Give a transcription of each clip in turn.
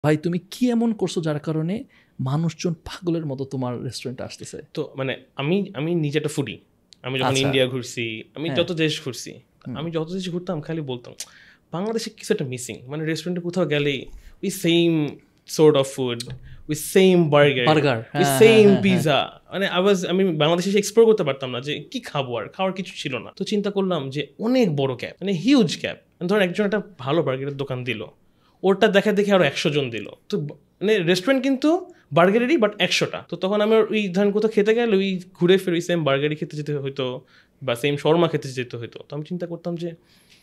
ভাই তুমি কি এমন করছো যার কারণে মানুষজন পাগলের মতো তোমার রেস্টুরেন্টে আসতেছে? তো মানে আমি নিজে একটা ফুডি। আমি যখন আচ্ছা। ইন্ডিয়া ঘুরছি, আমি হ্যাঁ। যত দেশ ঘুরছি, আমি যত দেশ ঘুরতাম খালি বলতাম বাংলাদেশে কিছু একটা মিসিং। মানে রেস্টুরেন্টে কোথাও গেলেই we same sort of food, we same burger, burger, we হ্যাঁ, সেম হ্যাঁ, হ্যাঁ, পিজা। মানে আমি বাংলাদেশে এক্সপ্লোর করতে পারতাম না যে কি খাবো, আর খাওয়ার কিছু ছিল না। তো চিন্তা করলাম যে অনেক বড় ক্যাপ, মানে হিউজ ক্যাপ। ধর একজন একটা ভালো বার্গারের দোকান দিল, ওরটা দেখা দেখে আরো 100 জন দিল। তো মানে রেস্টুরেন্ট কিন্তু বার্গারেরই বাট 100টা। তো তখন আমার ওই ধরেন কোথাও খেতে গেলে ওই ঘুরে ফিরে ওই সেম বার্গারই খেতে যেতে হইতো বা সেম শর্মা খেতে যেতে হইতো। তো আমি চিন্তা করতাম যে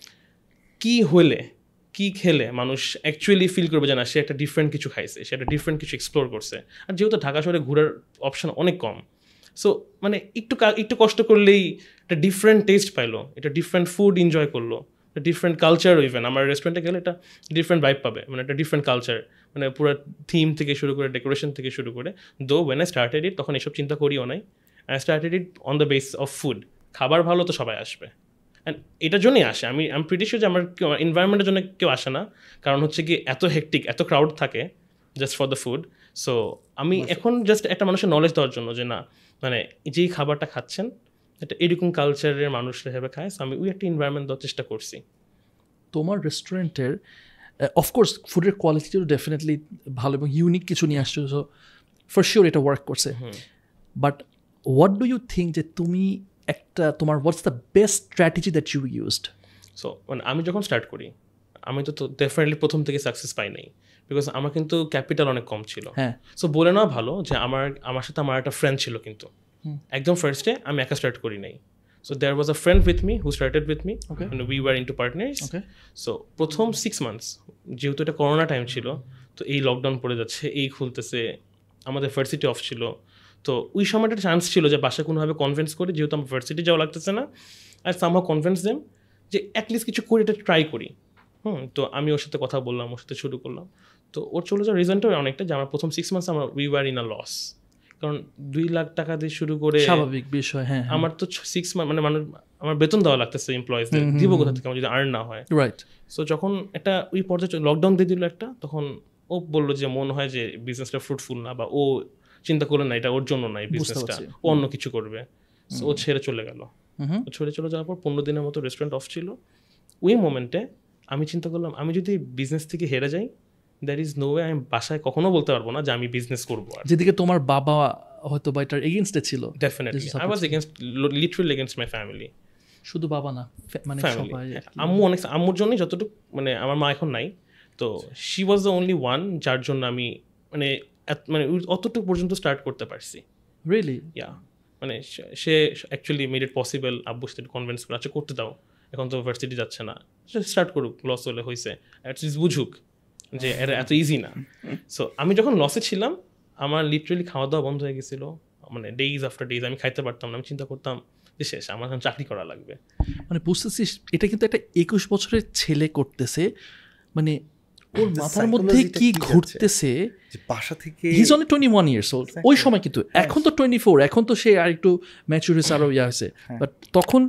কি হলে, কি খেলে মানুষ অ্যাকচুয়ালি ফিল করবে যে না সে একটা ডিফারেন্ট কিছু খাইছে, সে একটা ডিফারেন্ট কিছু এক্সপ্লোর করছে। আর যেহেতু ঢাকা শহরে ঘোরার অপশন অনেক কম, সো মানে একটু কষ্ট করলেই একটা ডিফারেন্ট টেস্ট পাইলো, এটা ডিফারেন্ট ফুড এনজয় করলো, ডিফারেন্ট কালচার। ইভেন আমার রেস্টুরেন্টে গেলে একটা ডিফারেন্ট ভাইব পাবে, মানে একটা ডিফারেন্ট কালচার, মানে পুরো থিম থেকে শুরু করে ডেকোরেশন থেকে শুরু করে। দো ওয়েন আই স্টার্টেড ইট তখন এসব চিন্তা করিও নাই। I started it on the base of food. খাবার ভালো তো সবাই আসবে, অ্যান্ড এটার জন্যই আসে। আমি প্রিটি শিওর যে আমার এনভায়রনমেন্টের জন্য কেউ আসে না, কারণ হচ্ছে কি এত হেক্টিক, এত ক্রাউড থাকে just for the food. So আমি এখন জাস্ট একটা মানুষের নলেজ দেওয়ার জন্য যে না মানে যেই খাবারটা খাচ্ছেন এটা এরকম কালচারের মানুষরা হিসেবে খায়। সো আমি ওই একটা এনভায়রনমেন্ট দেওয়ার চেষ্টা করছি। তোমার রেস্টুরেন্টের অফকোর্স ফুডের কোয়ালিটিও ডেফিনেটলি ভালো এবং ইউনিক কিছু নিয়ে আসছো, সো ফর শিওর এটা ওয়ার্ক করছে। But what do you think যে তুমি একটা তোমার what's the best strategy that you used? So মানে আমি যখন স্টার্ট করি আমি তো ডেফিনেটলি প্রথম থেকে সাকসেস পাই নাই, বিকজ আমার কিন্তু ক্যাপিটাল অনেক কম ছিল। হ্যাঁ। সো বলে নেওয়া ভালো যে আমার সাথে আমার একটা ফ্রেন্ড ছিল, কিন্তু একদম ফার্স্টে আমি একা স্টার্ট করি নাই। So there was a friend with me who started with me, we were into partners. So প্রথম 6 months যেহেতু এটা করোনা টাইম ছিল, তো এই লকডাউন পড়ে যাচ্ছে, এই খুলতেছে, আমাদের ভার্সিটি অফ ছিল। তো ওই সময়টা চান্স ছিল যে বাসায় কোনোভাবে কনভিন্স করি, যেহেতু আমার ভার্সিটি যাওয়া লাগতেছে না, আর সামহাউ কনভিন্স দেম যে অ্যাটলিস্ট কিছু করে এটা ট্রাই করি। তো আমি ওর সাথে কথা বললাম, ওর সাথে শুরু করলাম। তো ওর চলে যাওয়ার রিজনটাও অনেকটা যে আমার প্রথম 6 months আমরা we were in a loss, কারণ 2 লাখ টাকা দিয়ে শুরু করে স্বাভাবিক বিষয়। হ্যাঁ, আমার তো 6 months মানে মানুষ আমার বেতন দেওয়া লাগতেছে এমপ্লয়িজদের, দিব কোথা থেকে আমার যদি আর্ন না হয়। রাইট। সো যখন একটা ওই পর্যায়ে লকডাউন দিয়ে দিল একটা, তখন ও বললো যে মনে হয় যে বিজনেসটা ফ্রুটফুল না, বা ও চিন্তা করলো না এটা ওর জন্য না এই বিজনেসটা, ও অন্য কিছু করবে। সো ও ছেড়ে চলে গেল। ছেড়ে চলে যাওয়ার পর 15 দিনের মতো রেস্টুরেন্ট অফ ছিল। ওই মোমেন্টে আমি চিন্তা করলাম আমি যদি বিজনেস থেকে হেরে যাই, দ্যার ইজ নো ওয়ে আমি বাসায় কখনো বলতে পারবো না যে আমি বিজনেস করবো। আর যেদিকে তোমার বাবা হয়তো বা এটার এগেইনস্টে ছিল। Definitely I was against, literally against my family. শুধু বাবা না, মানে ফ্যামিলি, সবাই। আম্মু অনেক, আম্মুর জন্যই যতটুকু, মানে আমার মা এখন নাই, তো she was the only one যার জন্য আমি মানে মানে অতটুকু পর্যন্ত স্টার্ট করতে পারছি। রিয়েলি? ইয়া, মানে সে অ্যাকচুয়ালি মেড ইট পসিবল। আব্বু সাথে কনভিন্স করে আচ্ছা করতে দাও, এখন তো ভার্সিটি যাচ্ছে না, স্টার্ট করুক, লস হলে হয়েছে, অ্যাটলিস্ট বুঝুক যে এটা এত ইজি না। সো আমি যখন লসে ছিলাম আমার লিটারেলি খাওয়া দাওয়া বন্ধ হয়ে গেছিলো, মানে ডেইজ আফটার ডেইজ আমি খাইতে পারতাম না। আমি চিন্তা করতাম যে শেষ, আমার এখন চাকরি করা লাগবে। মানে বুঝতেছিস এটা কিন্তু একটা 21 বছরের ছেলে করতেছে, মানে ওর মাথার মধ্যে কি ঘুরতেছে। বাসা থেকে he is only 21 years old ওই সময়, কিন্তু এখন তো 24, এখন তো সে আর একটু ম্যাচিউর হয়েছে, আরও ইয়া হয়েছে। বাট তখন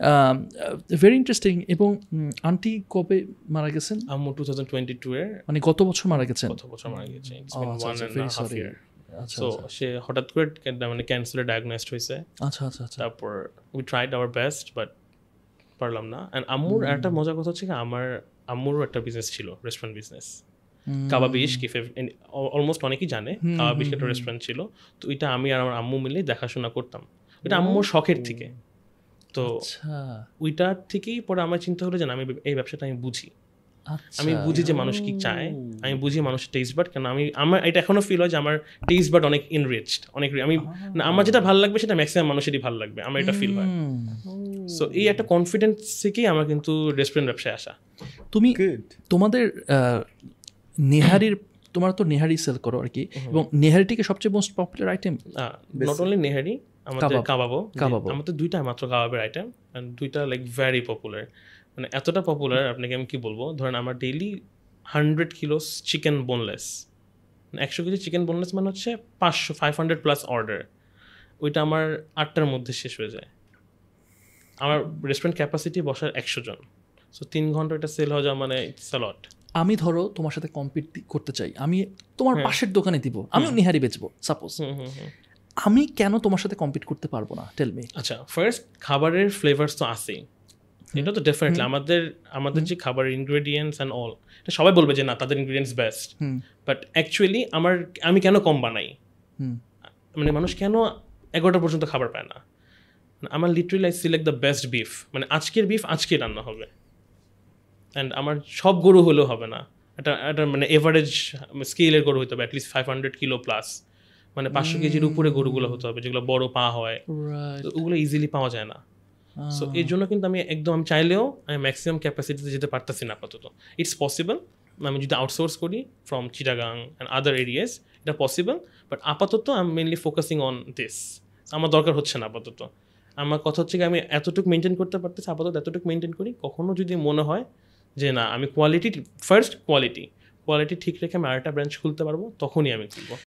ভেরি ইন্টারেস্টিং। এবং আন্টি কবে মারা গেছেন? আম্মু 2022 এর, মানে গত বছর মারা গেছেন। গত বছর মারা গেছে। সো সে হঠাৎ করে মানে ক্যান্সারে ডায়াগনোসড হয়েছে। আচ্ছা আচ্ছা আচ্ছা। তারপর we tried our best but পারলাম না। অ্যান্ড আম্মুর একটা মজার কথা হচ্ছে কি, আমার আম্মুরও একটা বিজনেস ছিল, রেস্টুরেন্ট বিজনেস, কাবাবিশ কিফে, অলমোস্ট অনেকেই জানে কাবাবিশ একটা রেস্টুরেন্ট ছিল। তো এটা আমি আর আমার আম্মু মিলে দেখাশোনা করতাম, এটা আম্মুর শখের থেকে। তো ওইটার থেকেই পরে আমার চিন্তা হলো যে আমি এই ব্যবসাটা আমি বুঝি, আমি বুঝি যে মানুষ কি চায়, আমি বুঝি মানুষের টেস্ট বাড। কেন আমার এটা এখনো ফিল হয় যে আমার টেস্ট বাড অনেক ইনরিচড, অনেক আমি আমার যেটা ভালো লাগবে সেটা ম্যাক্সিমাম মানুষেরই ভালো লাগবে, আমার এটা ফিল হয়। সো এই একটা কনফিডেন্স থেকেই আমার কিন্তু রেস্টুরেন্ট ব্যবসায় আসা। তুমি তোমাদের নেহারির, তোমরা তো নেহারি সেল করো আর কি, এবং নেহারিটিকে সবচেয়ে most popular item? Not only nihari, আমাদের কাবাবও, আমাদের 2টা মাত্র কাবাবের আইটেম, অ্যান্ড 2টা লাইক ভেরি পপুলার। মানে এতটা পপুলার আপনাকে আমি কি বলবো, ধরেন আমার daily 100 kilos chicken boneless, 100 KG chicken boneless মানে হচ্ছে 500 প্লাস অর্ডার, ওইটা আমার 8টার মধ্যে শেষ হয়ে যায়। আমার রেস্টুরেন্ট ক্যাপাসিটি বসার 100 জন, সো 3 ঘন্টা এটা সেল হয়ে যাওয়া মানে ইটস আ লট। আমি ধরো তোমার সাথে কম্পিট করতে চাই, আমি তোমার পাশের দোকানে দিব, আমিও নিহারি বেচবো সাপোজ, আমি কেন তোমার সাথে কম্পিট করতে পারবো না? Tell me. আচ্ছা, ফার্স্ট খাবারের ফ্লেভারস তো আছেই, এটা তো ডেফিনেটলি আমাদের যে খাবারের ইনগ্রেডিয়েন্টস অ্যান্ড অল, এটা সবাই বলবে যে না তাদের ইনগ্রেডিয়েন্টস বেস্ট, বাট অ্যাকচুয়ালি আমি কেন কম বানাই, মানে মানুষ কেন 11টা পর্যন্ত খাবার পায় না? আমার literally I select the best beef, মানে আজকের বিফ আজকে রান্না হবে, অ্যান্ড আমার সব গরু হলেও হবে না, এটা মানে এভারেজ স্কেলের গরু হতে হবে অ্যাটলিস্ট 500 কিলো প্লাস, মানে 500 কেজির উপরে গরুগুলো হতে হবে যেগুলো বড় পা হয়, ওগুলো ইজিলি পাওয়া যায় না। সো এর জন্য কিন্তু আমি চাইলেও আমি ম্যাক্সিমাম ক্যাপাসিটিতে যেতে পারতেছি না আপাতত। ইটস পসিবল, আমি যদি আউটসোর্স করি from Chittagong and other areas, এটা পসিবল, বাট আপাতত I am mainly focusing on this, আমার দরকার হচ্ছে না আপাতত। আমার কথা হচ্ছে কি আমি এতটুকু মেনটেন করতে পারতেছি, আপাতত এতটুকু মেনটেন করি, কখনো যদি মনে হয় যে না আমি কোয়ালিটি ঠিক রেখে আমি আরেকটা ব্রাঞ্চ খুলতে পারবো, তখনই আমি খুলবো।